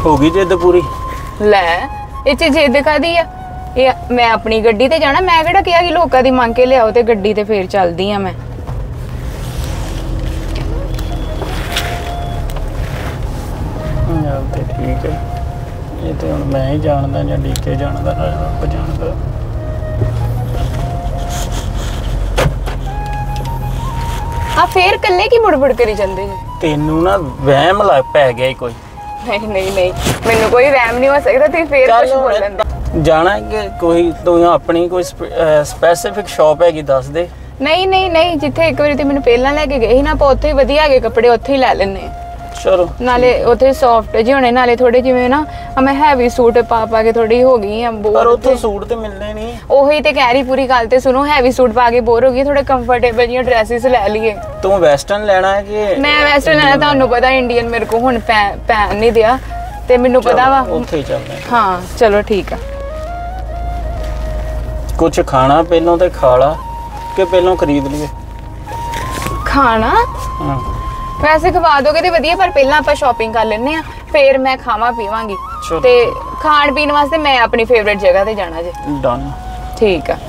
हो गई जिद पूरी? ਲੈ ਇਹ ਚ ਜਿੱਦ ਕਾਦੀ ਆ? ਇਹ ਮੈਂ ਆਪਣੀ ਗੱਡੀ ਤੇ ਜਾਣਾ, ਮੈਂ ਕਿਹੜਾ ਕਿਹਾ ਕਿ ਲੋਕਾਂ ਦੀ ਮੰਗ ਕੇ ਲਿਆਓ ਤੇ ਗੱਡੀ ਤੇ ਫੇਰ ਚੱਲਦੀ ਆ ਮੈਂ। ਤੇ ਠੀਕ ਹੈ, ਇਹ ਤੇ ਹੁਣ ਮੈਂ ਹੀ ਜਾਣਦਾ ਜਾਂ ਡੀਕੇ ਜਾਣਦਾ ਨਾ ਰੱਬ ਜਾਣਦਾ। ਆ ਫੇਰ ਕੱਲੇ ਕੀ ਮੁੜਬੜ ਕਰੀ ਜਾਂਦੇ ਜੀ? ਤੈਨੂੰ ਨਾ ਵਹਿਮ ਲੱਗ ਪੈ ਗਿਆ ਕੋਈ। ਨਹੀਂ ਨਹੀਂ ਨਹੀਂ, ਮੈਨੂੰ ਕੋਈ ਵਹਿਮ ਨਹੀਂ ਹੋ ਸਕਦਾ, ਤੁਸੀਂ ਫੇਰ ਕੁਝ ਬੋਲਣ ਦੇ। ਜਾਣਾ ਕਿ ਕੋਈ ਤੂੰ ਆਪਣੀ ਕੋਈ ਸਪੈਸੀਫਿਕ ਸ਼ਾਪ ਹੈਗੀ ਦੱਸ ਦੇ। ਨਹੀਂ ਨਹੀਂ ਨਹੀਂ, ਜਿੱਥੇ ਇੱਕ ਵਾਰੀ ਤੇ ਮੈਨੂੰ ਪਹਿਲਾਂ ਲੈ ਕੇ ਗਏ ਸੀ ਨਾ, ਆਪਾਂ ਉੱਥੇ ਹੀ ਵਧੀਆ ਹੈਗੇ ਕੱਪੜੇ, ਉੱਥੇ ਹੀ ਲੈ ਲੈਣੇ। ਚਲੋ ਨਾਲੇ ਉੱਥੇ ਸੌਫਟ ਜਿਹੇ ਹੋਣੇ, ਨਾਲੇ ਥੋੜੇ ਜਿਵੇਂ ਨਾ ਮੈਂ ਹੈਵੀ ਸੂਟ ਪਾ ਕੇ ਥੋੜੀ ਹੋ ਗਈ ਆ ਬੋਰ। ਪਰ ਉੱਥੇ ਸੂਟ ਤੇ ਮਿਲਨੇ ਨਹੀਂ। ਉਹੀ ਤੇ ਕਹਿ ਰਹੀ, ਪੂਰੀ ਗੱਲ ਤੇ ਸੁਣੋ, ਹੈਵੀ ਸੂਟ ਪਾ ਕੇ ਬੋਰ ਹੋ ਗਈ, ਥੋੜੇ ਕੰਫਰਟੇਬਲ ਜਿਹੀਆਂ ਡਰੈਸਿਸ ਲੈ ਲਈਏ। ਤੂੰ ਵੈਸਟਰਨ ਲੈਣਾ ਹੈ ਕਿ? ਮੈਂ ਵੈਸਟਰਨ ਲੈਣਾ, ਤੁਹਾਨੂੰ ਪਤਾ ਇੰਡੀਅਨ ਮੇਰੇ ਕੋ ਹੁਣ ਪੈਣ ਨਹੀਂ ਦਿਆ, ਤੇ ਮੈਨੂੰ ਪਤਾ ਵਾ ਉੱਥੇ ਹੀ ਚੱਲਦੇ। ਹਾਂ ਚਲੋ ਠੀਕ ਆ। ਕੁਝ ਖਾਣਾ ਪਹਿਲਾਂ ਤੇ ਖਾ ਲਾ ਕਿ ਪਹਿਲਾਂ ਖਰੀਦ ਲਈਏ? ਖਾਣਾ ਹਾਂ ਵੈਸੇ ਖਵਾ ਦੋਗੇ ਤੇ ਵਧੀਆ, ਪਰ ਪਹਿਲਾਂ ਆਪਾਂ ਸ਼ਾਪਿੰਗ ਕਰ ਲੈਣੇ ਆ, ਫੇਰ ਮੈਂ ਖਾਵਾਂ ਪੀਵਾਂਗੀ। ਤੇ ਖਾਣ ਪੀਣ ਵਾਸਤੇ ਮੈਂ ਆਪਣੀ ਫੇਵਰਿਟ ਜਗ੍ਹਾ ਤੇ ਜਾਣਾ ਜੇ। ਡਨ। ਠੀਕ ਆ।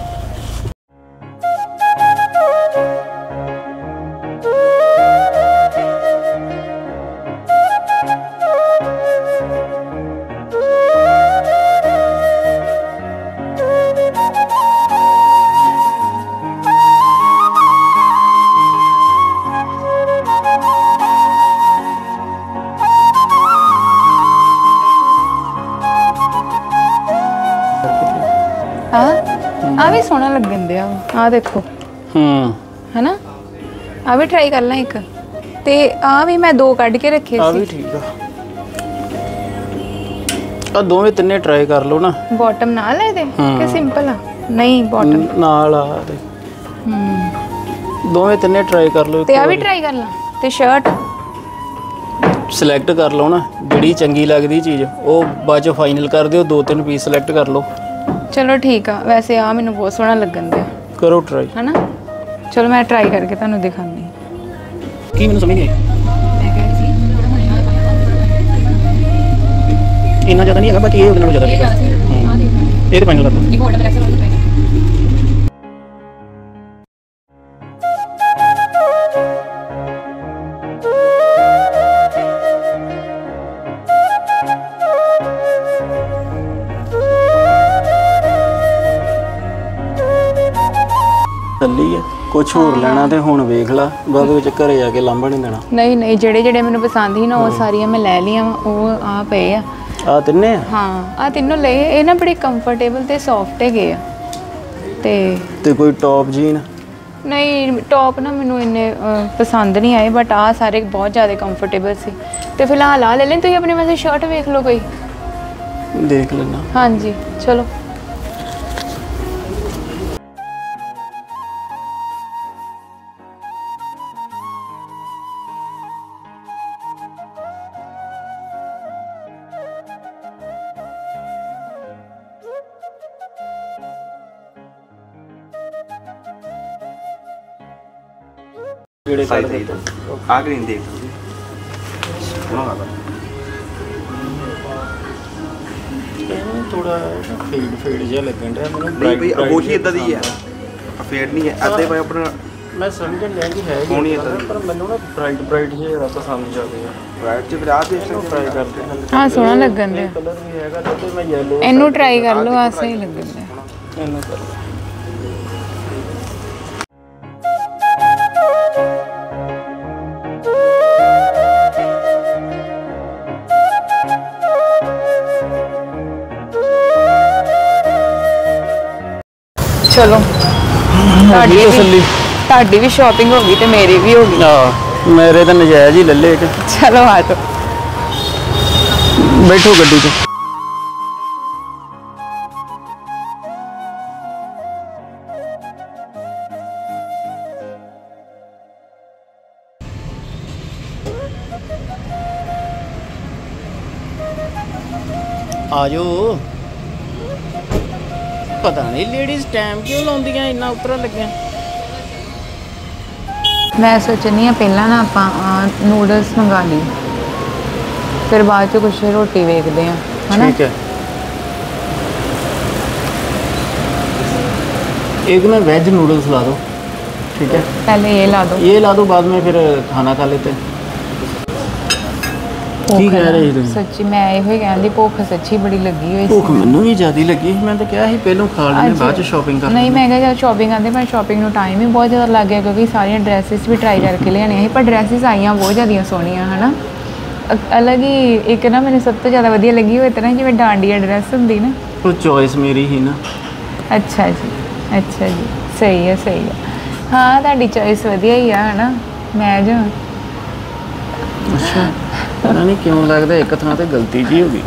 ਆ ਵੀ ਸੋਹਣਾ ਲੱਗਣ ਦਿਆ, ਆ ਦੇਖੋ। ਹੈ ਨਾ, ਆ ਵੀ ਟਰਾਈ ਕਰ ਲਾਂ ਇੱਕ, ਤੇ ਆ ਵੀ ਮੈਂ ਦੋ ਕੱਢ ਕੇ ਰੱਖੇ ਸੀ। ਆ ਵੀ ਠੀਕ ਆ, ਆ ਦੋਵੇਂ ਤਿੰਨੇ ਟਰਾਈ ਕਰ ਲਓ ਨਾ। ਬਾਟਮ ਨਾਲ ਹੈ ਇਹਦੇ ਕਿ ਸਿੰਪਲ ਆ? ਨਹੀਂ ਬਾਟਮ ਨਾਲ ਆ ਦੇ। ਦੋਵੇਂ ਤਿੰਨੇ ਟਰਾਈ ਕਰ ਲਓ। ਤੇ ਆ ਵੀ ਟਰਾਈ ਕਰ ਲਾਂ, ਤੇ ਸ਼ਰਟ ਸਿਲੈਕਟ ਕਰ ਲਓ ਨਾ, ਜਿਹੜੀ ਚੰਗੀ ਲੱਗਦੀ ਚੀਜ਼ ਉਹ ਬਾਅਦ ਚ ਫਾਈਨਲ ਕਰ ਦਿਓ। ਦੋ ਤਿੰਨ ਪੀਸ ਸਿਲੈਕਟ ਕਰ ਲਓ। ਚਲੋ ਠੀਕ ਆ। ਵੈਸੇ ਆ ਮੈਨੂੰ ਬਹੁਤ ਸੋਹਣਾ ਲੱਗਣ ਦਿਆ, ਕਰੋ ਟਰਾਈ। ਹੈ ਨਾ, ਚਲੋ ਮੈਂ ਟਰਾਈ ਕਰਕੇ ਤੁਹਾਨੂੰ ਦਿਖਾਉਂਦੀ। ਕੀ ਮੈਨੂੰ ਸਮਝ ਨਹੀਂ ਆਈ। ਇੰਨਾ ਜ਼ਿਆਦਾ ਨਹੀਂ ਹੈਗਾ, ਬਾਕੀ ਇਹ ਉਹਦੇ ਨਾਲੋਂ ਜ਼ਿਆਦਾ ਹੈਗਾ। ਇਹ ਤੇ ਫਾਈਨਲ ਕਰ ਦਿਓ। ਚੱਲੀ ਹੈ, ਕੁਛ ਹੋਰ ਲੈਣਾ ਤੇ ਹੁਣ ਵੇਖ ਲਾ, ਬਾਅਦ ਵਿੱਚ ਘਰੇ ਆ ਕੇ ਲਾਂਭਾ ਨਹੀਂ ਦੇਣਾ। ਨਹੀਂ ਨਹੀਂ, ਜਿਹੜੇ ਮੈਨੂੰ ਪਸੰਦ ਸੀ ਨਾ ਉਹ ਸਾਰੀਆਂ ਮੈਂ ਲੈ ਲਈਆਂ। ਉਹ ਆ ਪਏ ਆ, ਆ ਤਿੰਨੇ ਆ। ਹਾਂ ਆ ਤਿੰਨੋਂ ਲਏ। ਇਹ ਨਾ ਬੜੇ ਕੰਫਰਟੇਬਲ ਤੇ ਸੌਫਟ ਹੈਗੇ ਆ। ਤੇ ਕੋਈ ਟੌਪ ਜੀਨ? ਨਹੀਂ ਟੌਪ ਨਾ ਮੈਨੂੰ ਇੰਨੇ ਪਸੰਦ ਨਹੀਂ ਆਏ, ਬਟ ਆ ਸਾਰੇ ਬਹੁਤ ਜ਼ਿਆਦਾ ਕੰਫਰਟੇਬਲ ਸੀ। ਤੇ ਫਿਲਹਾਲ ਆ ਲੈ ਲੈਣ। ਤੁਸੀਂ ਆਪਣੇ ਵਾਸਤੇ ਸ਼ਰਟ ਵੇਖ ਲਓ ਕੋਈ। ਦੇਖ ਲੈਣਾ। ਹਾਂਜੀ ਚਲੋ। साइज देख आ ग्रीन देख लो थोड़ा फेड जिहा लगन रहा मैनूं। नहीं भाई अबोशी इदां दी है, फेड नहीं है अद्धे भाई अपना। मैं समझण लिया कि है होनी इदां दी, पर मैनूं ना ब्राइट जिहा पसंद जाते हैं। ब्राइट च फिर आ देख सकते ट्राई करते हैं। हाँ सोहना लगन दिया। कलर भी हैगा ते मैं येलो इनू ट्राई कर लो, आ सही लगन दिया। इनू कर लो। चलो ਤੁਹਾਡੀ ਵੀ ਸ਼ਾਪਿੰਗ ਹੋ ਗਈ ਤੇ ਮੇਰੀ ਵੀ ਹੋ ਗਈ। ਹਾਂ ਮੇਰੇ ਤਾਂ ਨਜਾਇਜ਼ ਹੀ ਲੱਲੇ। ਚਲੋ ਆ ਜਾਓ, ਬੈਠੋ ਗੱਡੀ 'ਚ। ਆ ਜਾਓ। ਪਤਾ ਨਹੀਂ ਲੇਡੀਜ਼ ਟਾਈਮ ਕਿਉਂ ਲਾਉਂਦੀਆਂ ਇੰਨਾ ਉਤਰਾ ਲੱਗਿਆ। ਮੈਂ ਸੋਚਣੀ ਆ ਪਹਿਲਾਂ ਨਾ ਆਪਾਂ ਨੂਡਲਸ ਮੰਗਾ ਲਈ। ਫਿਰ ਬਾਅਦ 'ਚ ਕੁਛ ਰੋਟੀ ਵੇਖਦੇ ਆ, ਹਨਾ? ठीक है। एक ना वेज नूडल्स ला दो, ठीक है? ਪਹਿਲੇ ਇਹ ਲਾ ਦੋ। ये ला दो, बाद में फिर खाना खा लेते हैं। ਕੀ ਕਹਿ ਰਹੇ ਸੀ ਤੁਸੀਂ? ਸੱਚੀ ਮੈਂ ਇਹੋ ਹੀ ਕਹਿੰਦੀ, ਭੁੱਖ ਸੱਚੀ ਬੜੀ ਲੱਗੀ ਹੋਈ ਭੁੱਖ ਮੈਨੂੰ ਵੀ ਜ਼ਿਆਦਾ ਲੱਗੀ ਸੀ। ਮੈਂ ਤਾਂ ਕਿਹਾ ਸੀ ਪਹਿਲਾਂ ਖਾ ਲੈਣੇ, ਬਾਅਦ ਚ ਸ਼ਾਪਿੰਗ ਕਰ ਨਹੀਂ, ਮੈਂ ਕਿਹਾ ਜਦ ਸ਼ਾਪਿੰਗ ਕਰਦੇ, ਪਰ ਸ਼ਾਪਿੰਗ ਨੂੰ ਟਾਈਮ ਹੀ ਬਹੁਤ ਜ਼ਿਆਦਾ ਲੱਗ ਗਿਆ ਕਿਉਂਕਿ ਸਾਰੀਆਂ ਡਰੈਸਿਸ ਵੀ ਟਰਾਈ ਕਰਕੇ ਲਿਆਉਣੀਆਂ ਸੀ। ਪਰ ਡਰੈਸਿਸ ਆਈਆਂ ਬਹੁਤ ਜ਼ਿਆਦੀਆਂ ਸੋਹਣੀਆਂ, ਹਨਾ? ਅਲੱਗ ਹੀ ਇੱਕ ਨਾ ਮੈਨੂੰ ਸਭ ਤੋਂ ਜ਼ਿਆਦਾ ਵਧੀਆ ਲੱਗੀ ਉਹ ਇਸ ਤਰ੍ਹਾਂ ਜਿਵੇਂ ਡਾਂਡੀਆ ਡਰੈਸ ਹੁੰਦੀ ਨਾ। ਉਹ ਚੋਇਸ ਮੇਰੀ ਹੀ ਨਾ। ਅੱਛਾ ਜੀ, ਅੱਛਾ ਜੀ, ਸਹੀ ਹੈ, ਸਹੀ ਹੈ। ਹਾਂ, ਤੁਹਾਡੀ ਚੋਇਸ ਵਧੀਆ ਹੀ ਆ, ਹਨਾ? ਮੈਂ ਜੋ ਅੱਛਾ, ਪਤਾ ਨਹੀਂ ਕਿਉਂ ਲੱਗਦਾ ਇੱਕ ਥਾਂ ਤੇ ਗਲਤੀ ਜੀ ਹੋ ਗਈ।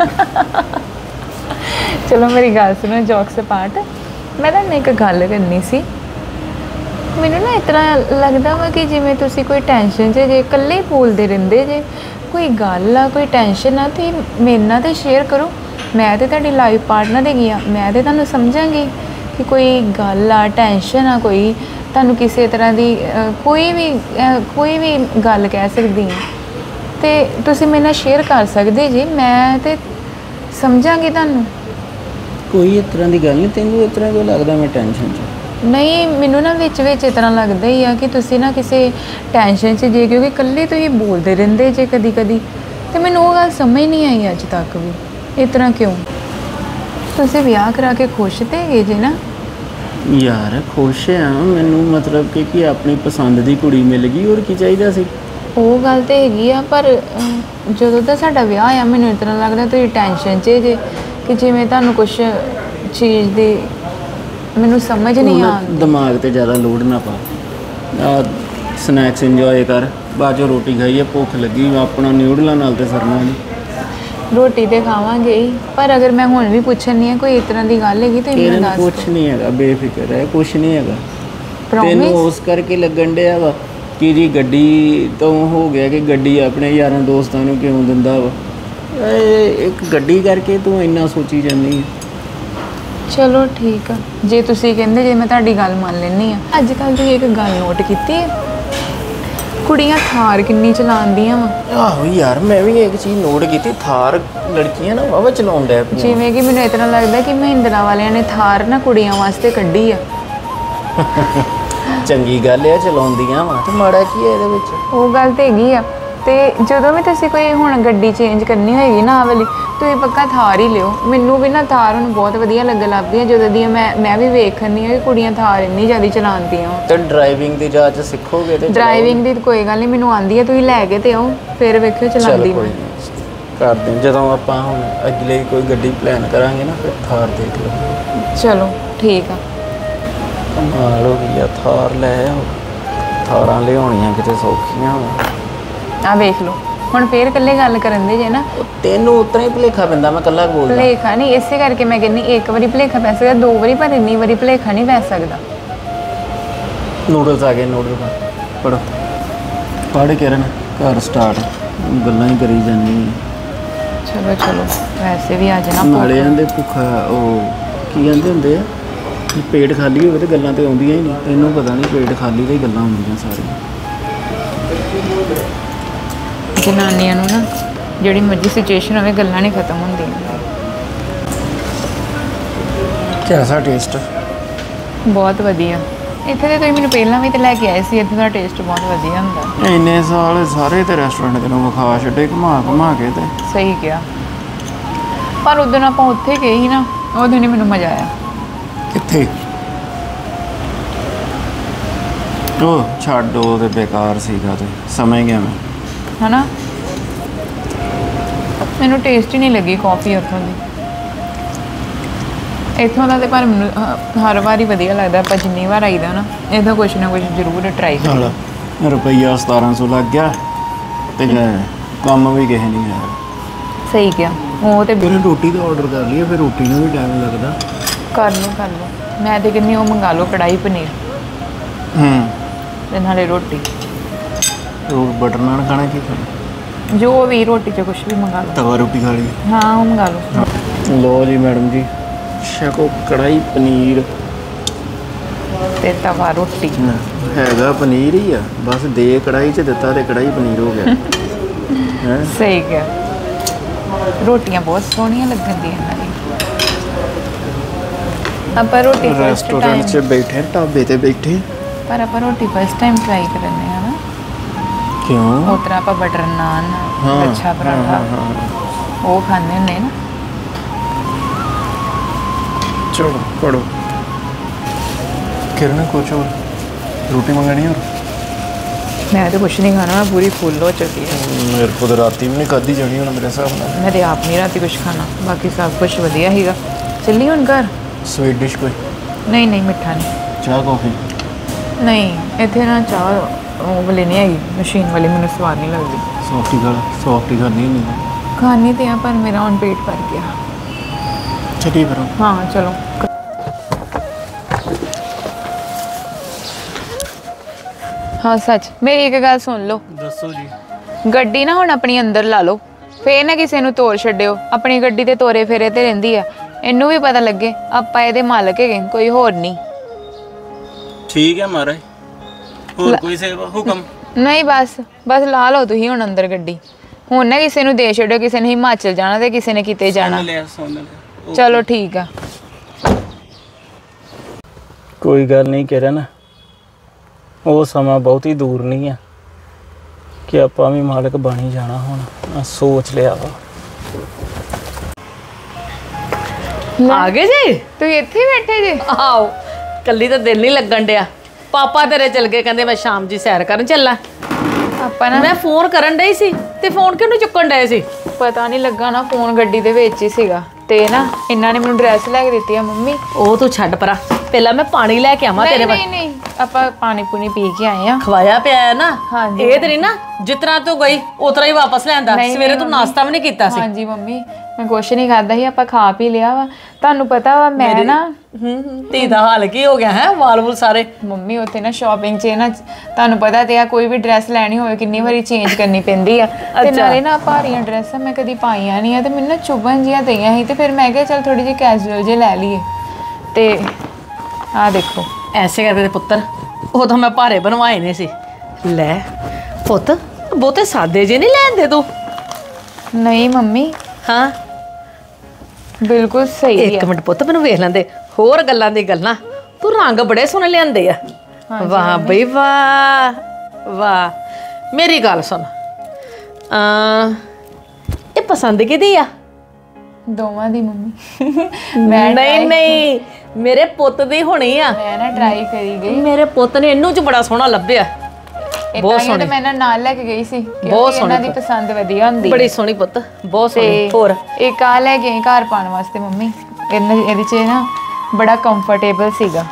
ਚਲੋ ਮੇਰੀ ਗੱਲ ਸੁਣੋ, ਜੋਕਸ ਅਪਾਰਟ, ਮੈਂ ਤੁਹਾਨੂੰ ਇੱਕ ਗੱਲ ਕਰਨੀ ਸੀ। ਮੈਨੂੰ ਨਾ ਇਸ ਤਰ੍ਹਾਂ ਲੱਗਦਾ ਵਾ ਕਿ ਜਿਵੇਂ ਤੁਸੀਂ ਕੋਈ ਟੈਨਸ਼ਨ 'ਚ ਜੇ ਇਕੱਲੇ ਬੋਲਦੇ ਰਹਿੰਦੇ ਜੇ, ਕੋਈ ਗੱਲ ਆ, ਕੋਈ ਟੈਨਸ਼ਨ ਆ, ਤੁਸੀਂ ਮੇਰੇ ਨਾਲ ਤਾਂ ਸ਼ੇਅਰ ਕਰੋ। ਮੈਂ ਤਾਂ ਤੁਹਾਡੀ ਲਾਈਫ ਪਾਰਟਨਰ ਹੈਗੀ ਆ, ਮੈਂ ਤਾਂ ਤੁਹਾਨੂੰ ਸਮਝਾਂਗੀ ਕਿ ਕੋਈ ਗੱਲ ਆ, ਟੈਨਸ਼ਨ ਆ, ਕੋਈ ਤੁਹਾਨੂੰ ਕਿਸੇ ਤਰ੍ਹਾਂ ਦੀ ਕੋਈ ਵੀ ਗੱਲ ਕਹਿ ਸਕਦੀ ਹਾਂ ਤੇ ਤੁਸੀਂ ਮੇਰੇ ਨਾਲ ਸ਼ੇਅਰ ਕਰ ਸਕਦੇ ਜੀ, ਮੈਂ ਤੇ ਸਮਝਾਂਗੀ ਤੁਹਾਨੂੰ। ਕੋਈ ਇਸ ਤਰ੍ਹਾਂ ਦੀ ਗੱਲ ਨਹੀਂ, ਤੈਨੂੰ ਇਸ ਤਰ੍ਹਾਂ ਕਿਉਂ ਲੱਗਦਾ ਮੈਂ ਟੈਨਸ਼ਨ 'ਚ? ਨਹੀਂ, ਮੈਨੂੰ ਨਾ ਵਿੱਚ ਇਸ ਤਰ੍ਹਾਂ ਲੱਗਦਾ ਹੀ ਆ ਕਿ ਤੁਸੀਂ ਨਾ ਕਿਸੇ ਟੈਨਸ਼ਨ 'ਚ ਜੇ, ਕਿਉਂਕਿ ਇਕੱਲੇ ਤੁਸੀਂ ਬੋਲਦੇ ਰਹਿੰਦੇ ਜੇ ਕਦੀ ਕਦੀ, ਤੇ ਮੈਨੂੰ ਉਹ ਗੱਲ ਸਮਝ ਨਹੀਂ ਆਈ ਅੱਜ ਤੱਕ ਵੀ, ਇਸ ਤਰ੍ਹਾਂ ਕਿਉਂ? ਤੁਸੀਂ ਵਿਆਹ ਕਰਾ ਕੇ ਖੁਸ਼ ਤੇ ਹੈਗੇ ਜੇ ਨਾ? ਯਾਰ ਖੁਸ਼ ਆ ਮੈਨੂੰ, ਮਤਲਬ ਕਿ ਆਪਣੀ ਪਸੰਦ ਦੀ ਕੁੜੀ ਮਿਲ ਗਈ, ਹੋਰ ਕੀ ਚਾਹੀਦਾ ਸੀ? ਉਹ ਗੱਲ ਤੇ ਹੈਗੀ ਆ, ਪਰ ਜਦੋਂ ਦਾ ਸਾਡਾ ਵਿਆਹ ਆ ਮੈਨੂੰ ਇਸ ਤਰ੍ਹਾਂ ਲੱਗਦਾ ਤੁਸੀਂ ਟੈਨਸ਼ਨ 'ਚ ਜੇ ਕਿ ਜਿਵੇਂ ਤੁਹਾਨੂੰ ਕੁਛ ਚੀਜ਼ ਦੀ ਮੈਨੂੰ ਸਮਝ ਨਹੀਂ ਆਉਂਦੀ। ਦਿਮਾਗ ਤੇ ਜ਼ਿਆਦਾ ਲੋਡ ਨਾ ਪਾ, ਆ ਸਨੈਕਸ ਇੰਜੋਏ ਕਰ, ਬਾਅਦ 'ਚੋਂ ਰੋਟੀ ਖਾਈਏ, ਭੁੱਖ ਲੱਗੀ, ਆਪਣਾ ਨਿਊਡਲਾਂ ਨਾਲ ਤੇ ਸਰਨਾ ਨਹੀਂ। ਰੋਟੀ ਤੇ ਖਾਵਾਂਗੇ ਹੀ, ਪਰ ਅਗਰ ਮੈਂ ਹੁਣ ਵੀ ਪੁੱਛਣੀ ਹੈ ਕੋਈ ਇਸ ਤਰ੍ਹਾਂ ਦੀ ਗੱਲ ਹੈਗੀ ਤਾਂ ਮੈਨੂੰ ਦੱਸ। ਕੁਛ ਨਹੀਂ ਹੈਗਾ, ਬੇਫਿਕਰ ਹੈ, ਕੁਛ ਨਹੀਂ ਹੈਗਾ। ਤੈਨੂੰ ਪ੍ਰੋਮਿਸ? ਉਸ ਕਰਕੇ ਲੱਗਣ ਡਿਆ ਵਾ ਕਿ ਜੀ ਗੱਡੀ ਤੋਂ ਹੋ ਗਿਆ ਕਿ ਗੱਡੀ ਆਪਣੇ ਯਾਰਾਂ ਦੋਸਤਾਂ ਨੂੰ ਕਿਉਂ ਦਿੰਦਾ ਵਾ, ਇੱਕ ਗੱਡੀ ਕਰਕੇ ਤੂੰ ਇੰਨਾ ਸੋਚੀ ਜਾਂਦੀ ਹੈ। ਚਲੋ ਠੀਕ ਆ, ਜੇ ਤੁਸੀਂ ਕਹਿੰਦੇ ਜੇ ਮੈਂ ਤੁਹਾਡੀ ਗੱਲ ਮੰਨ ਲੈਂਦੀ ਆ। ਅੱਜ ਕੱਲ੍ਹ ਤੁਸੀਂ ਇੱਕ ਗੱਲ ਨੋਟ ਕੀਤੀ ਹੈ, ਕੁੜੀਆਂ ਥਾਰ ਕਿੰਨੀ ਚਲਾਉਂਦੀਆਂ ਵਾ। ਆਹੋ ਯਾਰ, ਮੈਂ ਵੀ ਇੱਕ ਚੀਜ਼ ਨੋਟ ਕੀਤੀ, ਥਾਰ ਲੜਕੀਆਂ ਨਾ ਵਾਵਾ ਚਲਾਉਣ ਡਿਆ ਪਈਆਂ। ਜਿਵੇਂ ਕਿ ਮੈਨੂੰ ਇਸ ਤਰ੍ਹਾਂ ਲੱਗਦਾ ਕਿ ਮਹਿੰਦਰਾ ਵਾਲਿਆਂ ਨੇ ਥਾਰ ਨਾ ਕੁੜੀਆਂ ਵਾਸਤੇ ਕੱਢੀ ਆ। ਚੰਗੀ ਗੱਲ ਆ, ਚਲਾਉਂਦੀਆਂ ਵਾ, ਤੇ ਮਾੜਾ ਕੀ ਹੈ ਇਹਦੇ ਵਿੱਚ? ਉਹ ਗੱਲ ਤੇ ਹੈਗੀ ਆ। ਤੇ ਜਦੋਂ ਵੀ ਤੁਸੀਂ ਕੋਈ ਹੁਣ ਗੱਡੀ ਚੇਂਜ ਕਰਨੀ ਹੋਏਗੀ ਨਾ, ਆਹ ਵਾਲੀ, ਤੁਸੀਂ ਪੱਕਾ ਥਾਰ ਹੀ ਲਿਓ। ਮੈਨੂੰ ਵੀ ਨਾ ਥਾਰ ਹੁਣ ਬਹੁਤ ਵਧੀਆ ਲੱਗਣ ਲੱਗ ਪਈ ਆ, ਜਦੋਂ ਦੀ ਮੈਂ ਵੀ ਵੇਖਣੀ ਆ ਕਿ ਕੁੜੀਆਂ ਥਾਰ ਇੰਨੀ ਜ਼ਿਆਦਾ ਚਲਾਉਂਦੀਆਂ। ਤੇ ਡਰਾਈਵਿੰਗ ਦੀ ਜਾਂਚ ਸਿੱਖੋਗੇ ਤੇ ਡਰਾਈਵਿੰਗ ਦੀ ਕੋਈ ਗੱਲ ਨਹੀਂ, ਮੈਨੂੰ ਆਉਂਦੀ ਹੈ, ਤੁਸੀਂ ਲੈ ਕੇ ਤੇ ਆਓ, ਫਿਰ ਵੇਖਿਓ ਚਲਾਉਂਦੀ ਮੈਂ। ਕਰਦੇ ਜਦੋਂ ਆਪਾਂ ਹੁਣ ਅਗਲੇ ਕੋਈ ਗੱਡੀ ਪਲਾਨ ਕਰਾਂਗੇ ਨਾ, ਫਿਰ ਥਾਰ ਦੇਖ ਲਓ। ਚਲੋ ਠੀਕ ਆ। ਕਮਾਲ ਹੋ ਗਈ ਆ, ਥਾਰ ਲੈ ਆਓ। ਥਾਰਾਂ ਲਿਆਉਣੀਆਂ ਕਿਤੇ ਸੌਖੀਆਂ ਵਾ। ਆ ਵੇਖ ਲਓ, ਹੁਣ ਫੇਰ ਇਕੱਲੇ ਗੱਲ ਕਰਨ ਦੇ ਜੇ ਨਾ। ਤੈਨੂੰ ਉਤਰਾ ਹੀ ਭੁਲੇਖਾ ਪੈਂਦਾ, ਮੈਂ ਇਕੱਲਾ ਬੋਲਦਾ। ਭੁਲੇਖਾ ਨਹੀਂ, ਇਸੇ ਕਰਕੇ ਮੈਂ ਕਹਿੰਦੀ ਇੱਕ ਵਾਰੀ ਭੁਲੇਖਾ ਪੈ ਸਕਦਾ, 2 ਵਾਰੀ, ਪਰ ਇੰਨੀ ਵਾਰੀ ਭੁਲੇਖਾ ਨਹੀਂ ਪੈ ਸਕਦਾ। ਨੂਡਲਸ ਆ ਗਏ, ਨੂਡਲ ਪੜੋ, ਪੜ੍ਹ ਕੇ ਰਹਿਣਾ, ਘਰ ਸਟਾਰਟ, ਗੱਲਾਂ ਹੀ ਕਰੀ ਜਾਂਦੀ। ਚਲੋ ਚਲੋ, ਵੈਸੇ ਵੀ ਅੱਜ ਨਾ ਨਾਲੇ ਆਂਦੇ ਭੁੱਖਾ, ਉਹ ਕੀ ਕਹਿੰਦੇ ਹੁੰਦੇ ਆ, ਪੇਟ ਖਾਲੀ ਹੋਵੇ ਤੇ ਗੱਲਾਂ ਤੇ ਆਉਂਦੀਆਂ ਹੀ ਨਹੀਂ। ਤੈਨੂੰ ਪਤਾ ਨਹੀਂ, ਪੇਟ ਖਾਲੀ ਤੇ ਹੀ ਗੱਲਾਂ ਆਉਂਦੀਆਂ ਸਾਰੀਆਂ। ਜਨਾਨੀਆਂ ਨੂੰ ਨਾ ਜਿਹੜੀ ਮਰਜ਼ੀ ਸਿਚੁਏਸ਼ਨ ਹੋਵੇ, ਗੱਲਾਂ ਨਹੀਂ ਖਤਮ ਹੁੰਦੀਆਂ। ਕਿਹਦਾ ਟੇਸਟ? ਬਹੁਤ ਵਧੀਆ। ਇੱਥੇ ਤੇ ਤੁਸੀਂ ਮੈਨੂੰ ਪਹਿਲਾਂ ਵੀ ਤੇ ਲੈ ਕੇ ਆਏ ਸੀ, ਇੱਥੇ ਦਾ ਟੇਸਟ ਬਹੁਤ ਵਧੀਆ ਹੁੰਦਾ। ਇੰਨੇ ਸਾਲ ਸਾਰੇ ਤੇ ਰੈਸਟੋਰੈਂਟ ਤੈਨੂੰ ਵਿਖਾ ਛੱਡੇ, ਘੁਮਾ ਕੇ ਤੇ। ਸਹੀ ਕਿਹਾ, ਪਰ ਉਦੋਂ ਆਪਾਂ ਉੱਥੇ ਗਏ ਸੀ ਨਾ, ਉਦੋਂ ਨਹੀਂ ਮੈਨੂੰ ਮਜ਼ਾ ਆਇਆ। ਕਿੱਥੇ? ਉਹ ਛੱਡ, ਉਹ ਤੇ ਬੇਕਾਰ ਸੀਗਾ, ਤੇ ਸਮਝ ਗਿਆ ਮੈਂ, ਹਨਾ? ਮੈਨੂੰ ਟੇਸਟ ਹੀ ਨਹੀਂ ਲੱਗੀ ਕਾਫੀ ਉੱਥੋਂ ਦੀ। ਇੱਥੋਂ ਦਾ ਤੇ ਪਰ ਮੈਨੂੰ ਹਰ ਵਾਰੀ ਵਧੀਆ ਲੱਗਦਾ, ਆਪਾਂ ਜਿੰਨੀ ਵਾਰ ਆਈਦਾ ਨਾ, ਇੱਥੋਂ ਕੁਛ ਨਾ ਕੁਛ ਜ਼ਰੂਰ ਟਰਾਈ ਕਰੀਏ। ਰੁਪਈਆ 1700 ਲੱਗ ਗਿਆ ਤੇ ਕੰਮ ਵੀ ਕਿਸੇ ਨਹੀਂ ਆਇਆ। ਸਹੀ ਕਿਹਾ, ਉਹ ਤੇ ਫਿਰ ਰੋਟੀ ਦਾ ਆਰਡਰ ਕਰ ਲਈਏ, ਫਿਰ ਰੋਟੀ ਨੂੰ ਵੀ ਟਾਈਮ ਲੱਗਦਾ। ਕਰ ਲਓ। ਮੈਂ ਤੇ ਕਹਿੰਦੀ ਉਹ ਮੰਗਾ ਲਓ ਕੜਾਈ ਪਨੀਰ ਤੇ ਨਾਲੇ ਰੋਟੀ। ਉਹ ਬਟਰ ਨਾਨ ਖਾਣਾ ਕੀ ਖਾਣਾ? ਜੋ ਵੀ ਰੋਟੀ 'ਚ ਕੁਛ ਵੀ ਮੰਗਾ ਲਓ। ਤਵਾ ਰੋਟੀ ਖਾ ਲਈ? ਹਾਂ, ਉਹ ਮੰਗਾ ਲਓ। ਲੋ ਜੀ ਮੈਡਮ ਜੀ, ਛਕੋ ਕੜਾਈ ਪਨੀਰ ਤੇ ਤਵਾ ਰੋਟੀ। ਹੈਗਾ ਪਨੀਰ ਹੀ ਆ, ਬਸ ਦੇ ਕੜਾਈ 'ਚ ਦਿੱਤਾ ਤੇ ਕੜਾਈ ਪਨੀਰ ਹੋ ਗਿਆ। ਸਹੀ ਕਿਹਾ। ਰੋਟੀਆਂ ਬਹੁਤ ਸੋਹਣੀਆਂ ਲੱਗਦੀਆਂ ਇਹਨਾਂ ਦੀ। ਆਪਾਂ ਰੋਟੀ ਫਸਟ ਰੈਸਟੋਰੈਂਟ 'ਚ ਬੈਠੇ, ਢਾਬੇ ਤੇ ਬੈਠੇ, ਪਰ ਆਪਾਂ ਰੋਟੀ ਫਸਟ ਟਾਈਮ ਟਰਾਈ ਕਰਨੇ ਆ ਨਾ। ਕਿਉਂ? ਉਤਰਾ ਆਪਾਂ ਬਟਰ ਨਾਨ, ਅੱਛਾ ਪਰਾਠਾ ਉਹ ਖਾਂਦੇ ਹੁੰਦੇ ਨਾ। ਚਲੋ ਪੜੋ। किरण कुछ और रोटी मंगानी और मैं तो कुछ नहीं खाना, मैं पूरी फुल हो चुकी है। मेरे को तो राती भी नहीं खाधी जानी होना मेरे हिसाब नाल। मैं तो आप नहीं राती कुछ खाना, बाकी सब कुछ वधिया हीगा। चली हुण घर? स्वीट डिश कोई? नहीं नहीं मिठा नहीं। चाह कॉफी? नहीं इत्थे ना चाह वो वाली नहीं हैगी, मशीन वाली मैनूं स्वाद नहीं लगदी। सॉफ्टी खानी नहीं खानी तो है पर मेरा हुण पेट भर गया। चलिए फिर। हाँ चलो। हाँ सच, मेरी एक गल सुन लो। दसो जी। गड्डी ना हुण अपनी अंदर ला लो, फिर ना किसी नूं तोड़ छड्डिओ। अपनी गड्डी ते तोरे फेरे ते रहिंदी आ, इनू भी पता लगे आपां इहदे मालक हैगे, कोई होर नहीं। ठीक है महाराज, होर कोई सेवा हुक्म? नहीं बस बस ला लो तुसीं हुण अंदर गड्डी। हुण ना किसी नूं दे छड्डिओ, किसी ने हिमाचल जाना ते किसी ने किते जाना। सुन ले। चलो ठीक आ। कोई गल नहीं किरण, ਉਹ ਸਮਾਂ ਬਹੁਤੀ ਦੂਰ ਨਹੀਂ ਆ ਕਿ ਆਪਾਂ ਵੀ ਮਾਲਕ ਬਣ ਹੀ ਜਾਣਾ। ਹੁਣ ਮੈਂ ਸੋਚ ਲਿਆ ਵਾ। ਆ ਗਏ ਜੀ? ਤੁਸੀਂ ਇੱਥੇ ਹੀ ਬੈਠੇ ਜੇ? ਆਓ, ਕੱਲੀ ਤਾਂ ਦਿਲ ਨਹੀਂ ਲੱਗਣ ਡਿਆ। ਪਾਪਾ ਤੇਰੇ ਚਲ ਗਏ, ਕਹਿੰਦੇ ਮੈਂ ਸ਼ਾਮ ਜੀ ਸੈਰ ਕਰਨ ਚੱਲਾਂ। ਆਪਾਂ ਨਾ ਮੈਂ ਫੋਨ ਕਰਨ ਡਈ ਸੀ ਤੇ ਫੋਨ ਕਿਹਨੂੰ ਚੁੱਕਣ ਡਏ ਸੀ? ਪਤਾ ਨਹੀਂ ਲੱਗਾ ਨਾ, ਫੋਨ ਗੱਡੀ ਦੇ ਵਿੱਚ ਹੀ ਸੀਗਾ ਤੇ ਨਾ ਇਹਨਾਂ ਨੇ ਮੈਨੂੰ ਡਰੈਸ ਲੈ ਕੇ ਦਿੱਤੀ ਆ ਮੰਮੀ। ਉਹ ਤੂੰ ਛੱਡ ਪਰਾਂ, ਪਹਿਲਾਂ ਮੈਂ ਪਾਣੀ ਲੈ ਕੇ ਆਵਾਂ ਤੇਰੇ ਨਹੀਂ ਨਹੀਂ ਆਪਾਂ ਪਾਣੀ ਪੂਣੀ ਪੀ ਕੇ ਆਏ ਆ। ਖਵਾਇਆ ਪਿਆ ਹੈ ਨਾ। ਹਾਂਜੀ। ਇਹ ਤੇ ਨਹੀਂ ਨਾ ਜਿਤਨਾ ਤੂੰ ਗਈ ਉਤਰਾ ਹੀ ਵਾਪਸ ਲੈਂਦਾ। ਸਵੇਰੇ ਤੂੰ ਨਾਸ਼ਤਾ ਵੀ ਨਹੀਂ ਕੀਤਾ ਸੀ। ਹਾਂਜੀ ਮੰਮੀ ਮੈਂ ਕੁਛ ਨਹੀਂ ਖਾਦਾ ਸੀ, ਆਪਾਂ ਖਾ ਪੀ ਲਿਆ ਵਾ। ਤੁਹਾਨੂੰ ਪਤਾ ਵਾ ਮੈਂ ਨਾ ਧੀ ਦਾ ਹਾਲ ਕੀ ਹੋ ਗਿਆ ਹੈ? ਵਾਲ ਵੂਲ ਸਾਰੇ। ਮੰਮੀ ਉੱਥੇ ਨਾ ਸ਼ਾਪਿੰਗ 'ਚ ਨਾ ਤੁਹਾਨੂੰ ਪਤਾ ਤੇ ਆ, ਕੋਈ ਵੀ ਡਰੈਸ ਲੈਣੀ ਹੋਵੇ ਕਿੰਨੀ ਵਾਰੀ ਚੇਂਜ ਕਰਨੀ ਪੈਂਦੀ ਆ। ਤੇ ਨਾਲੇ ਨਾ ਭਾਰੀਆਂ ਡਰੈਸਾਂ ਮੈਂ ਕਦੀ ਪਾਈਆਂ ਨਹੀਂ ਆ ਤੇ ਮੈਨੂੰ ਨਾ ਚੁਭਣ ਜਿਹੀਆਂ ਦਈਆਂ ਸੀ ਤੇ ਫਿਰ ਮੈਂ ਕਿਹਾ ਚੱਲ ਥੋੜੀ ਜਿਹੀ ਕੈਜੂਅਲ ਜੇ ਲੈ ਲਈਏ। ਤੇ ਆ ਦੇਖੋ ਐਸੇ ਕਰਕੇ ਤੇ ਪੁੱਤਰ ਉਹ ਤਾਂ ਮੈਂ ਭਾਰੇ ਬਣਵਾਏ ਨੇ ਸੀ। ਲੈ ਪੁੱਤ ਬਹੁਤੇ ਸਾਦੇ ਜੇ ਨਹੀਂ ਲੈਂਦੇ ਤੂੰ। ਨਹੀਂ ਮੰਮੀ ਹਾਂ ਬਿਲਕੁਲ ਸਹੀ ਹੈ। ਇੱਕ ਮਿੰਟ ਪੁੱਤ ਮੈਨੂੰ ਵੇਖ ਲੈਂਦੇ। ਹੋਰ ਗੱਲਾਂ ਦੀ ਗੱਲਾਂ, ਤੂੰ ਰੰਗ ਬੜੇ ਸੋਹਣੇ ਲਿਆਂਦੇ ਆ। ਵਾਹ ਬਈ ਵਾਹ ਵਾਹ। ਮੇਰੀ ਗੱਲ ਸੁਣ, ਇਹ ਪਸੰਦ ਕਿਹਦੀ ਆ? ਦੋਵਾਂ ਦੀ ਮੰਮੀ। ਨਹੀਂ ਨਹੀਂ ਮੇਰੇ ਪੁੱਤ ਦੀ ਹੋਣੀ ਆ। ਮੈਂ ਨਾ ਟਰਾਈ ਕਰੀ ਗਈ, ਮੇਰੇ ਪੁੱਤ ਨੇ ਇਹਨੂੰ ਚ ਬੜਾ ਸੋਹਣਾ ਲੱਭਿਆ। ਬਹੁਤ ਸੋਹਣੀ। ਮੈਂ ਨਾ ਨਾਲ ਲੈ ਕੇ ਗਈ ਸੀ ਕਿਉਂਕਿ ਇਹਨਾਂ ਦੀ ਪਸੰਦ ਵਧੀਆ ਹੁੰਦੀ। ਬੜੀ ਸੋਹਣੀ ਪੁੱਤ, ਬਹੁਤ ਸੋਹਣੀ। ਹੋਰ ਇੱਕ ਆ ਲੈ ਕੇ ਘਰ ਪਾਉਣ ਵਾਸਤੇ ਮੰਮੀ। ਇਹਦੇ 'ਚ ਨਾ ਬੜਾ ਕੰਫਰਟੇਬਲ ਸੀਗਾ।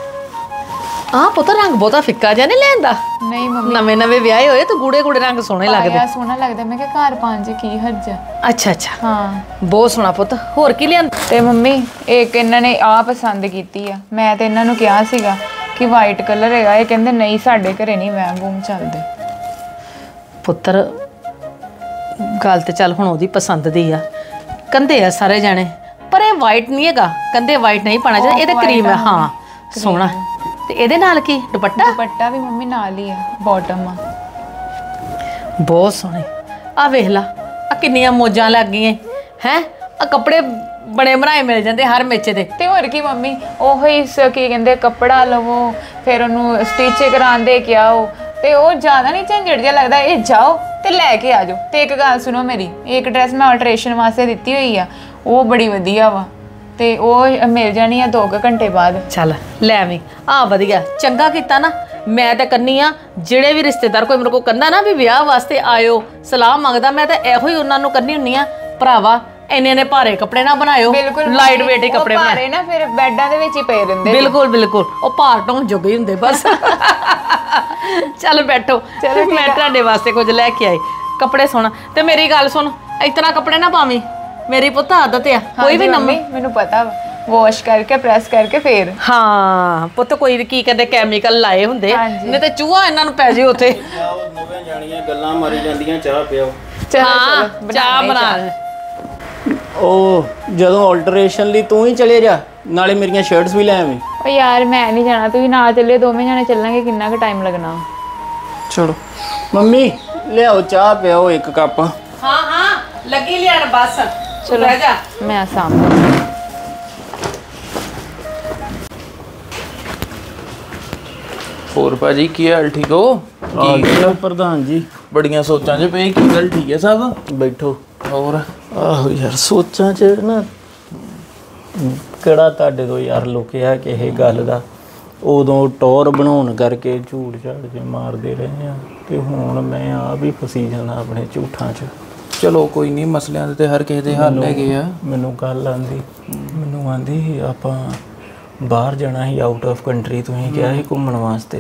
ਆਹ ਪੁੱਤ ਰੰਗ ਬਹੁਤਾ ਫਿੱਕਾ ਜਿਹਾ ਨਹੀਂ ਲੈਂਦਾ। ਨਹੀਂ ਮੰਮੀ ਨਵੇਂ ਨਵੇਂ ਵਿਆਹੇ ਹੋਏ ਤਾਂ ਗੂੜੇ ਗੂੜੇ ਰੰਗ ਸੋਹਣੇ ਲੱਗਦੇ। ਆ ਸੋਹਣਾ ਲੱਗਦਾ। ਮੈਂ ਕਿਹਾ ਘਰ ਪਾਉਣ 'ਚ ਕੀ ਹਰਜ ਆ। ਅੱਛਾ ਅੱਛਾ ਹਾਂ ਬਹੁਤ ਸੋਹਣਾ ਪੁੱਤ। ਹੋਰ ਕੀ ਲਿਆਂਦਾ? ਤੇ ਮੰਮੀ ਇੱਕ ਇਹਨਾਂ ਨੇ ਆ ਪਸੰਦ ਕੀਤੀ ਆ। ਮੈਂ ਤੇ ਇਹਨਾਂ ਨੂੰ ਕਿਹਾ ਸੀਗਾ ਕਿ ਵਾਈਟ ਕਲਰ ਹੈਗਾ, ਇਹ ਕਹਿੰਦੇ ਨਹੀਂ ਸਾਡੇ ਘਰੇ ਨਹੀਂ ਵਹਿਮ ਵੂਮ ਚੱਲਦੇ। ਪੁੱਤਰ ਗੱਲ ਤੇ ਚੱਲ ਹੁਣ ਉਹਦੀ ਪਸੰਦ ਦੀ ਆ, ਕੰਦੇ ਆ ਸਾਰੇ ਜਾਣੇ, ਪਰ ਇਹ ਵਾਈਟ ਨਹੀਂ ਹੈਗਾ। ਕੰਦੇ ਵਾਈਟ ਨਹੀਂ ਪਾਣਾ ਚਾਹੀਦਾ, ਇਹ ਤਾਂ ਕਰੀਮ ਹੈ। ਹਾਂ ਸੋਹਣਾ। ਤੇ ਇਹਦੇ ਨਾਲ ਕੀ ਦੁਪੱਟਾ? ਦੁਪੱਟਾ ਵੀ ਮੰਮੀ ਨਾਲ ਹੀ ਆ, ਬਾਟਮ ਆ। ਬਹੁਤ ਸੋਹਣੇ। ਆ ਵੇਖ ਲਾ, ਆ ਕਿੰਨੀਆਂ ਮੋਜਾਂ ਲੱਗ ਗਈਆਂ ਹੈ। ਆ ਕੱਪੜੇ ਬਣੇ ਬਣਾਏ ਮਿਲ ਜਾਂਦੇ ਹਰ ਮੇਚੇ ਦੇ। ਤੇ ਹੋਰ ਕੀ ਮੰਮੀ, ਉਹੀ ਕੀ ਕਹਿੰਦੇ ਕੱਪੜਾ ਲਵੋ ਫਿਰ ਉਹਨੂੰ ਸਟਿਚ ਕਰਾਉਂਦੇ ਕਿ ਆਓ, ਤੇ ਉਹ ਜ਼ਿਆਦਾ ਨਹੀਂ ਝੰਜਟ ਜਿਹਾ ਲੱਗਦਾ। ਇਹ ਜਾਓ ਤੇ ਲੈ ਕੇ ਆ ਜਾਓ। ਤੇ ਇੱਕ ਗੱਲ ਸੁਣੋ ਮੇਰੀ, ਇੱਕ ਡਰੈਸ ਮੈਂ ਆਲਟਰੇਸ਼ਨ ਵਾਸਤੇ ਦਿੱਤੀ ਹੋਈ ਆ, ਉਹ ਬੜੀ ਵਧੀਆ ਵਾ ਤੇ ਉਹ ਮਿਲ ਜਾਣੀ ਆ 2 ਘੰਟੇ ਬਾਅਦ। ਚੱਲ ਲੈ ਆਵੀਂ। ਆ ਵਧੀਆ ਚੰਗਾ ਕੀਤਾ ਨਾ। ਮੈਂ ਤਾਂ ਕੰਨੀ ਆ, ਜਿਹੜੇ ਵੀ ਰਿਸ਼ਤੇਦਾਰ ਕੋਈ ਮੇਰੇ ਕੋਲ ਕਹਿੰਦਾ ਨਾ ਵੀ ਵਿਆਹ ਵਾਸਤੇ ਆਇਓ, ਸਲਾਹ ਮੰਗਦਾ, ਮੈਂ ਤਾਂ ਇਹੋ ਹੀ ਉਹਨਾਂ ਨੂੰ ਕਰਨੀ ਹੁੰਨੀ ਆ, ਭਰਾਵਾ ਇੰਨੇ ਭਾਰੇ ਕੱਪੜੇ ਨਾ ਬਣਾਇਓ, ਲਾਈਟ ਵੇਟ ਹੀ ਕੱਪੜੇ ਬਣਾਓ। ਭਾਰੇ ਨਾ ਫਿਰ ਬੈੱਡਾਂ ਦੇ ਵਿੱਚ ਹੀ ਪਏ ਰਹਿੰਦੇ। ਬਿਲਕੁਲ ਬਿਲਕੁਲ, ਉਹ ਭਾਰ ਢੋਣ ਜੋਗੇ ਹੀ ਹੁੰਦੇ ਬਸ। ਚੱਲ ਬੈਠੋ, ਮੈਂ ਤੁਹਾਡੇ ਵਾਸਤੇ ਕੁਝ ਲੈ ਕੇ ਆਈ। ਕੱਪੜੇ ਸੋਹਣਾ। ਤੇ ਮੇਰੀ ਗੱਲ ਸੁਣ, ਇਸ ਤਰ੍ਹਾਂ ਕੱਪੜੇ ਨਾ ਪਾਵੀਂ, ਮੇਰੀ ਪੁੱਤ ਆਦਤ ਆ ਕੋਈ ਵੀ ਨਵੀਂ। ਮੈਨੂੰ ਪਤਾ ਵਾਸ਼ ਕਰਕੇ ਪ੍ਰੈਸ ਕਰਕੇ ਫੇਰ। ਹਾਂ ਪੁੱਤ ਕੋਈ ਕੀ ਕਹਿੰਦੇ ਕੈਮੀਕਲ ਲਾਏ ਹੁੰਦੇ, ਨਹੀਂ ਤੇ ਚੂਹਾ ਇਹਨਾਂ ਨੂੰ ਪੈ ਜੇ ਉੱਥੇ। ਨਵੇਂ ਜਾਣੀਆਂ ਗੱਲਾਂ ਮਾਰੀ ਜਾਂਦੀਆਂ, ਚਾਹ ਪਿਓ। ਚਲੋ ਚਾਹ ਬਣਾ। ਉਹ ਜਦੋਂ ਆਲਟਰੇਸ਼ਨ ਲਈ ਤੂੰ ਹੀ ਚਲੇ ਜਾ, ਨਾਲੇ ਮੇਰੀਆਂ ਸ਼ਰਟਸ ਵੀ ਲੈ ਆਵੇਂ। ਓ ਯਾਰ ਮੈਂ ਨਹੀਂ ਜਾਣਾ, ਤੁਸੀਂ ਨਾਲ ਚੱਲਿਓ, ਦੋਵੇਂ ਜਾਣੇ ਚੱਲਾਂਗੇ। ਕਿੰਨਾ ਕੁ ਟਾਈਮ ਲੱਗਣਾ? ਚਲੋ ਮੰਮੀ ਲਿਆਓ ਚਾਹ ਪਿਓ 1 ਕੱਪ। ਹਾਂ ਹਾਂ ਲੱਗੀ ਲਿਆਣ ਬਸ ਚਲੋ ਬਹਿ ਜਾ ਮੈਂ ਸਾਹਮਣੇ ਹੋਰ ਭਾਜੀ ਕੀ ਹਾਲ ਠੀਕ ਹੋ? ਆ ਗਿਆ ਪ੍ਰਧਾਨ ਜੀ। ਬੜੀਆਂ ਸੋਚਾਂ 'ਚ ਪਏ ਕੀ ਗੱਲ ਠੀਕ ਹੈ ਸਭ? ਬੈਠੋ। ਹੋਰ ਆਹੋ ਯਾਰ ਸੋਚਾਂ 'ਚ ਨਾ ਕਿਹੜਾ ਤੁਹਾਡੇ ਤੋਂ ਯਾਰ ਲੁਕਿਆ ਕਿਸੇ ਗੱਲ ਦਾ। ਉਦੋਂ ਟੌਰ ਬਣਾਉਣ ਕਰਕੇ ਝੂਠ ਝਾੜ ਕੇ ਮਾਰਦੇ ਰਹੇ ਆ ਤੇ ਹੁਣ ਮੈਂ ਆਪ ਹੀ ਫਸੀ ਜਾਣਾ ਆਪਣੇ ਝੂਠਾਂ 'ਚ। ਚਲੋ ਕੋਈ ਨਹੀਂ, ਮਸਲਿਆਂ ਦੇ ਤੇ ਹਰ ਕਿਸੇ ਦੇ ਹੱਲ ਹੈਗੇ ਆ। ਮੈਨੂੰ ਗੱਲ ਆਂਦੀ ਸੀ ਆਪਾਂ ਬਾਹਰ ਜਾਣਾ ਸੀ, ਆਊਟ ਆਫ ਕੰਟਰੀ। ਤੁਸੀਂ ਕਿਹਾ ਸੀ ਘੁੰਮਣ ਵਾਸਤੇ।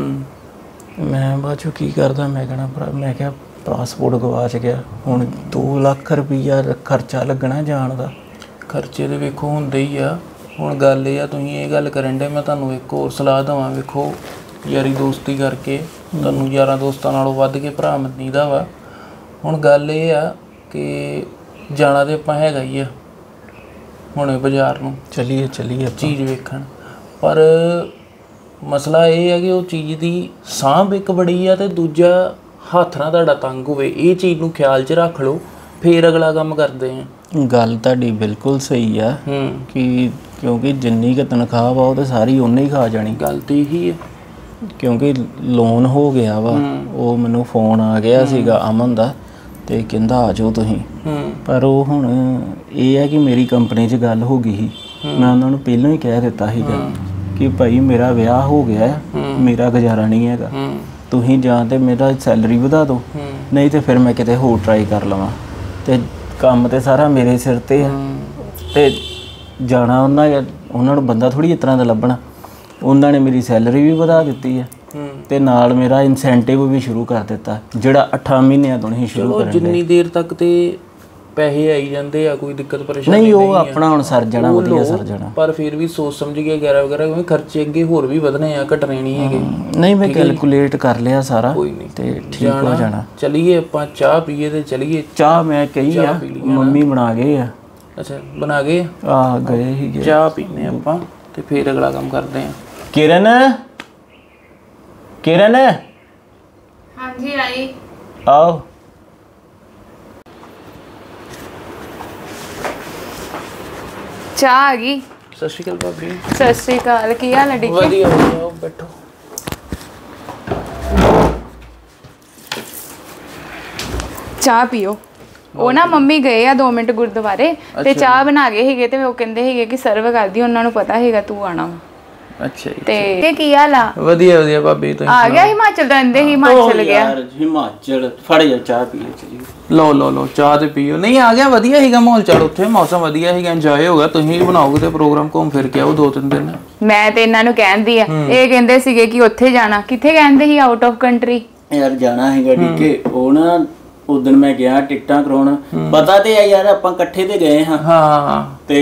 ਮੈਂ ਬਾਅਦ ਚੋਂ ਕੀ ਕਰਦਾ, ਮੈਂ ਕਿਹਾ ਪਾਸਪੋਰਟ ਗਵਾਚ ਗਿਆ, ਹੁਣ 2 ਲੱਖ ਰੁਪਈਆ ਖਰਚਾ ਲੱਗਣਾ ਜਾਣ ਦਾ। ਖਰਚੇ ਤੇ ਵੇਖੋ ਹੁੰਦੇ ਹੀ ਆ। ਹੁਣ ਗੱਲ ਇਹ ਆ, ਤੁਸੀਂ ਇਹ ਗੱਲ ਕਰਨ ਦੇ, ਮੈਂ ਤੁਹਾਨੂੰ ਇੱਕ ਹੋਰ ਸਲਾਹ ਦੇਵਾਂ। ਵੇਖੋ ਯਾਰੀ ਦੋਸਤੀ ਕਰਕੇ ਤੁਹਾਨੂੰ ਯਾਰਾਂ ਦੋਸਤਾਂ ਨਾਲੋਂ ਵੱਧ ਕੇ ਭਰਾ ਮੰਨੀਦਾ ਵਾ। ਹੁਣ ਗੱਲ ਇਹ ਆ ਕਿ ਜਾਣਾ ਤੇ ਆਪਾਂ ਹੈਗਾ ਹੀ ਆ ਹੁਣੇ ਬਾਜ਼ਾਰ ਨੂੰ, ਚਲੀਏ ਚੀਜ਼ ਵੇਖਣ। ਪਰ ਮਸਲਾ ਇਹ ਹੈ ਕਿ ਉਹ ਚੀਜ਼ ਦੀ ਸਾਂਭ ਇੱਕ ਬੜੀ ਆ ਤੇ ਦੂਜਾ ਹੱਥ ਨਾਲ ਤੁਹਾਡਾ ਤੰਗ ਹੋਵੇ। ਇਹ ਚੀਜ਼ ਨੂੰ ਖਿਆਲ 'ਚ ਰੱਖ ਲਓ, ਫੇਰ ਅਗਲਾ ਕੰਮ ਕਰਦੇ ਆ। ਗੱਲ ਤੁਹਾਡੀ ਬਿਲਕੁਲ ਸਹੀ ਆ ਕਿ ਕਿਉਂਕਿ ਜਿੰਨੀ ਕੁ ਤਨਖਾਹ ਵਾ ਉਹ ਤੇ ਸਾਰੀ ਉਹਨੇ ਹੀ ਖਾ ਜਾਣੀ। ਗੱਲ ਤੇ ਇਹੀ ਹੈ ਕਿਉਂਕਿ ਲੋਨ ਹੋ ਗਿਆ ਵਾ। ਉਹ ਮੈਨੂੰ ਫੋਨ ਆ ਗਿਆ ਸੀਗਾ ਅਮਨ ਦਾ ਤੇ ਕਹਿੰਦਾ ਆ ਜਾਓ ਤੁਸੀਂ। ਪਰ ਉਹ ਹੁਣ ਇਹ ਹੈ ਕਿ ਮੇਰੀ ਕੰਪਨੀ 'ਚ ਗੱਲ ਹੋ ਗਈ ਸੀ। ਮੈਂ ਉਹਨਾਂ ਨੂੰ ਪਹਿਲਾਂ ਹੀ ਕਹਿ ਦਿੱਤਾ ਸੀਗਾ ਕਿ ਭਾਈ ਮੇਰਾ ਵਿਆਹ ਹੋ ਗਿਆ, ਮੇਰਾ ਗੁਜ਼ਾਰਾ ਨਹੀਂ ਹੈਗਾ, ਤੁਸੀਂ ਜਾਂ ਤੇ ਮੇਰਾ ਸੈਲਰੀ ਵਧਾ ਦਿਓ, ਨਹੀਂ ਤੇ ਫਿਰ ਮੈਂ ਕਿਤੇ ਹੋਰ ਟਰਾਈ ਕਰ ਲਵਾਂ। ਤੇ ਕੰਮ ਤੇ ਸਾਰਾ ਮੇਰੇ ਸਿਰ ਤੇ ਆ ਤੇ ਜਾਣਾ ਉਹਨਾਂ ਨੂੰ ਬੰਦਾ ਥੋੜੀ ਇਸ ਤਰ੍ਹਾਂ ਦਾ ਲੱਭਣਾ। ਉਹਨਾਂ ਨੇ ਮੇਰੀ ਸੈਲਰੀ ਵੀ ਵਧਾ ਦਿੱਤੀ ਹੈ ਤੇ ਨਾਲ ਮੇਰਾ ਇਨਸੈਂਟਿਵ ਵੀ ਸ਼ੁਰੂ ਕਰ ਦਿੱਤਾ, ਜਿਹੜਾ 8 ਮਹੀਨਿਆਂ ਤੋਂ ਨਹੀਂ ਸ਼ੁਰੂ ਕਰਨ ਦੇ। ਜਿੰਨੀ ਦੇਰ ਤੱਕ ਤੇ ਪੈਸੇ ਆਈ ਜਾਂਦੇ ਆ, ਕੋਈ ਦਿੱਕਤ ਪਰੇਸ਼ਾਨੀ ਨਹੀਂ, ਉਹ ਆਪਣਾ ਹੁਣ ਸਰ ਜਾਣਾ, ਵਧੀਆ ਸਰ ਜਾਣਾ। ਪਰ ਫਿਰ ਵੀ ਸੋਚ ਸਮਝ ਕੇ ਵਗੈਰਾ ਕਿਉਂਕਿ ਖਰਚੇ ਅੱਗੇ ਹੋਰ ਵੀ ਵਧਣੇ ਆ, ਘਟਣੇ ਨਹੀਂ ਹੈਗੇ। ਨਹੀਂ, ਮੈਂ ਕੈਲਕੂਲੇਟ ਕਰ ਲਿਆ ਸਾਰਾ ਕੋਈ ਨਹੀਂ ਤੇ ਠੀਕ ਹੋ ਜਾਣਾ। ਚਲੀਏ ਆਪਾਂ ਚਾਹ ਪੀਏ ਤੇ ਚਲੀਏ। ਚਾਹ ਮੈਂ ਕਹੀ ਆ, ਮੰਮੀ ਬਣਾ ਗਏ ਆ। ਅੱਛਾ ਬਣਾ ਗਏ ਆ ਗਏ ਸੀਗੇ। ਚਾਹ ਪੀਨੇ ਆਪਾਂ ਤੇ ਫਿਰ ਅਗਲਾ ਕੰਮ ਕਰਦੇ ਆ। ਕਿਰਨ ਹਾਂਜੀ ਆਈ। ਆਓ। ਚਾਹ ਆ ਗਈ। ਸਤਿ ਸ਼੍ਰੀ ਅਕਾਲ ਭਾਬੀ। ਸਤਿ ਸ਼੍ਰੀ ਅਕਾਲ, ਕੀ ਹਾਲ ਹੈ? ਵਧੀਆ ਵਧੀਆ, ਬੈਠੋ। ਚਾਹ ਪੀਓ। ਉਹ ਨਾ ਮੰਮੀ ਗਏ ਆ 2 ਮਿੰਟ ਗੁਰਦੁਆਰੇ ਤੇ ਚਾਹ ਬਣਾ ਗਏ ਸੀਗੇ ਤੇ ਉਹ ਕਹਿੰਦੇ ਸੀਗੇ ਕਿ ਸਰਵ ਕਰਦੀ, ਉਹਨਾਂ ਨੂੰ ਪਤਾ ਹੈਗਾ ਤੂੰ ਆਣਾ ਵਾ। ਅੱਛਾ ਜੀ। ਤੇ ਕੀ ਹਾਲ ਆ? ਵਧੀਆ ਵਧੀਆ ਭਾਬੀ, ਤੁਸੀਂ ਆ ਗਿਆ ਹਿਮਾਚਲ ਦਾ? ਇੰਦੇ ਹਿਮਾਚਲ ਗਿਆ। ਯਾਰ ਹਿਮਾਚਲ ਫੜ ਜਾ, ਚਾਹ ਪੀਏ ਚਲੀ। ਲਓ ਚਾਹ ਤੇ ਪੀਓ। ਨਹੀਂ ਆ ਗਿਆ, ਵਧੀਆ ਸੀਗਾ ਮਾਹੌਲ ਚਾਲ ਉੱਥੇ, ਮੌਸਮ ਵਧੀਆ ਸੀਗਾ, ਇੰਜੋਏ ਹੋਗਾ। ਤੁਸੀਂ ਵੀ ਬਣਾਓਗੇ ਤੇ ਪ੍ਰੋਗਰਾਮ, ਘੁੰਮ ਫਿਰ ਕੇ ਆਓ 2-3 ਦਿਨ। ਮੈਂ ਤੇ ਇਹਨਾਂ ਨੂੰ ਕਹਿੰਦੀ ਆ, ਇਹ ਕਹਿੰਦੇ ਸੀਗੇ ਕਿ ਉੱਥੇ ਜਾਣਾ। ਕਿੱਥੇ ਕਹਿੰਦੇ ਸੀ? ਆਊਟ ਆਫ ਕੰਟਰੀ ਯਾਰ ਜਾਣਾ ਹੈਗਾ ਡਿੱਕੇ। ਉਹ ਨਾ ਉਦੋਂ ਮੈਂ ਗਿਆ ਟਿਕਟਾਂ ਕਰਾਉਣ, ਪਤਾ ਤੇ ਆ ਯਾਰ ਆਪਾਂ ਇਕੱਠੇ ਤੇ ਗਏ ਹਾਂ ਤੇ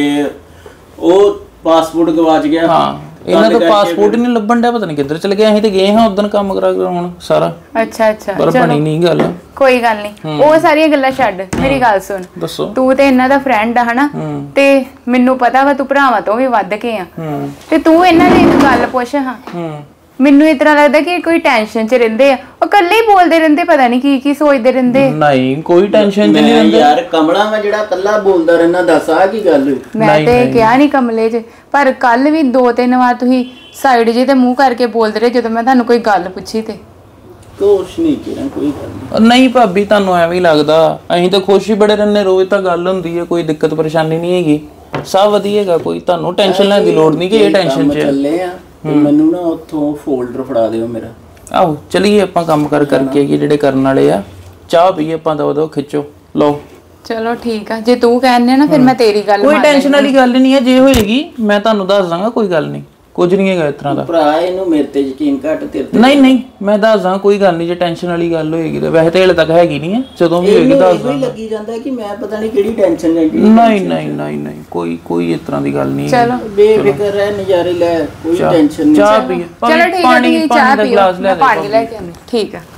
ਉਹ ਪਾਸਪੋਰਟ ਗਵਾਚ ਗਿਆ। ਹਾਂ, ਇਹਨਾਂ ਦਾ ਪਾਸਪੋਰਟ ਹੀ ਨਹੀਂ ਲੱਭਣ ਡਿਆ, ਪਤਾ ਨਹੀਂ ਕਿੱਧਰ ਚਲ ਗਿਆ। ਅਸੀਂ ਤੇ ਗਏ ਹਾਂ ਉਦੋਂ ਕੰਮ ਕਰਾ ਹੁਣ ਸਾਰਾ। ਅੱਛਾ ਪਰ ਬਣੀ ਨਹੀਂ ਗੱਲ। ਕੋਈ ਗੱਲ ਨਹੀਂ, ਉਹ ਸਾਰੀਆਂ ਗੱਲਾਂ ਛੱਡ, ਮੇਰੀ ਗੱਲ ਸੁਣ। ਦੱਸੋ। ਤੂੰ ਤੇ ਇਹਨਾਂ ਦਾ ਫਰੈਂਡ ਆ ਹਨਾ, ਤੇ ਮੈਨੂੰ ਪਤਾ ਵਾ ਤੂੰ ਭਰਾਵਾਂ ਤੋਂ ਵੀ ਵੱਧ ਕੇ ਆ, ਤੇ ਤੂੰ ਇਹਨਾਂ ਦੀ ਇੱਕ ਗੱਲ ਪੁੱਛ ਹਾਂ। ਮੈਨੂੰ ਇਸ ਤਰ੍ਹਾਂ ਲੱਗਦਾ ਕਿ ਕੋਈ ਟੈਨਸ਼ਨ 'ਚ ਰਹਿੰਦੇ ਆ, ਉਹ ਇਕੱਲੇ ਹੀ ਬੋਲਦੇ ਰਹਿੰਦੇ, ਪਤਾ ਨਹੀਂ ਕੀ ਕੀ ਸੋਚਦੇ ਰਹਿੰਦੇ। ਨਹੀਂ, ਕੋਈ ਟੈਨਸ਼ਨ ਨਹੀਂ ਰਹਿੰਦਾ ਯਾਰ। ਕਮਲਾ ਮੈਂ ਜਿਹੜਾ ਇਕੱਲਾ ਬੋਲਦਾ ਰਹਿਣਾ, ਦੱਸ ਆ ਕੀ ਗੱਲ ਹੋਈ? ਮੈਂ ਤੇ ਕਿਹਾ ਨਹੀਂ ਕਮਲੇ 'ਚ, ਪਰ ਕੱਲ ਵੀ 2-3 ਵਾਰ ਤੁਸੀਂ ਸਾਈਡ ਜੇ ਤੇ ਮੂੰਹ ਕਰਕੇ ਬੋਲਦੇ ਰਹੇ ਜਦੋਂ ਮੈਂ ਤੁਹਾਨੂੰ ਕੋਈ ਗੱਲ ਪੁੱਛੀ ਤੇ। ਕੁਛ ਨਹੀਂ ਕਿਹਾ, ਕੋਈ ਗੱਲ ਨਹੀਂ ਭਾਬੀ, ਤੁਹਾਨੂੰ ਐਵੇਂ ਹੀ ਲੱਗਦਾ। ਅਸੀਂ ਤਾਂ ਖੁਸ਼ ਹੀ ਬੜੇ ਰਹਿੰਦੇ, ਰੋਜ਼ ਤਾਂ ਗੱਲ ਹੁੰਦੀ ਹੈ, ਕੋਈ ਦਿੱਕਤ ਪਰੇਸ਼ਾਨੀ ਨਹੀਂ ਹੈਗੀ, ਸਭ ਵਧੀਆ ਹੈਗਾ। ਕੋਈ ਤੁਹਾਨੂੰ ਟੈਨਸ਼ਨ ਲੈਣ ਦੀ ਲੋੜ ਨਹੀਂ ਕਿ ਇਹ ਟੈਨਸ਼ਨ 'ਚ ਚੱਲੇ ਆ। ਮੈਨੂੰ ਨਾ ਉੱਥੋਂ ਫੋਲਡਰ ਫੜਾ ਦਿਓ ਮੇਰਾ। ਆਹੋ ਚਲੀਏ, ਆਪਾਂ ਕੰਮ ਕਰਕੇ ਆਈਏ ਜਿਹੜੇ ਕਰਨ ਵਾਲੇ ਆ। ਚਾਹ ਪੀਏ ਆਪਾਂ, ਦੋ ਖਿੱਚੋ। ਲਓ ਚਲੋ ਠੀਕ ਆ, ਜੇ ਤੂੰ ਕਹਿੰਦੇ ਨਾ ਫਿਰ ਮੈਂ ਤੇਰੀ ਗੱਲ ਕੋਈ ਟੈਨਸ਼ਨ ਵਾਲੀ ਗੱਲ ਨਹੀਂ ਹੈ। ਜੇ ਹੋਏਗੀ ਮੈਂ ਤੁਹਾਨੂੰ ਦੱਸ ਦਾਂਗਾ, ਕੋਈ ਗੱਲ ਨਹੀਂ, ਕੁਝ ਨਹੀਂ ਹੈਗਾ ਇਸ ਤਰ੍ਹਾਂ ਦਾ। ਭਰਾ ਇਹਨੂੰ ਮੇਰੇ ਤੇ ਯਕੀਨ ਘੱਟ, ਤੇਰੇ ਤੇ ਨਹੀਂ ਮੈਂ ਦੱਸ ਦਾਂ, ਕੋਈ ਗੱਲ ਨਹੀਂ। ਜੇ ਟੈਨਸ਼ਨ ਵਾਲੀ ਗੱਲ ਹੋਏਗੀ ਤਾਂ ਵੈਸੇ ਤਾਂ ਹਲੇ ਤੱਕ ਹੈਗੀ ਨਹੀਂ ਹੈ, ਜਦੋਂ ਵੀ ਹੋਏਗੀ ਦੱਸ ਦਾਂ। ਲੱਗੀ ਜਾਂਦਾ ਕਿ ਮੈਂ ਪਤਾ ਨਹੀਂ ਕਿਹੜੀ ਟੈਨਸ਼ਨ ਲੈ ਗਈ। ਨਹੀਂ ਕੋਈ ਇਸ ਤਰ੍ਹਾਂ ਦੀ ਗੱਲ ਨਹੀਂ। ਚਲੋ ਬੇਫਿਕਰ ਰਹਿ, ਨਜ਼ਾਰੇ ਲੈ, ਕੋਈ ਟੈਨਸ਼ਨ ਨਹੀਂ। ਚਾਹ ਪੀਏ। ਚਲੋ ਠੀਕ ਹੈ, ਤੁਸੀਂ ਚਾਹ ਪੀਓ, ਪਾਣੀ ਲੈ ਕੇ ਆਉਂਦੀ। ਠੀਕ ਆ,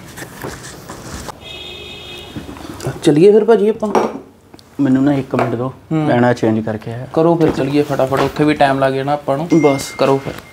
ਚਲੀਏ ਫਿਰ ਭਾਜੀ ਆਪਾਂ। ਮੈਨੂੰ ਨਾ 1 ਮਿੰਟ ਦਿਓ, ਪੈਣਾ ਚੇਂਜ ਕਰਕੇ ਆਇਆ। ਕਰੋ ਫਿਰ, ਚਲੀਏ ਫਟਾਫਟ, ਉੱਥੇ ਵੀ ਟਾਈਮ ਲੱਗ ਜਾਣਾ ਆਪਾਂ ਨੂੰ। ਬਸ ਕਰੋ ਫਿਰ।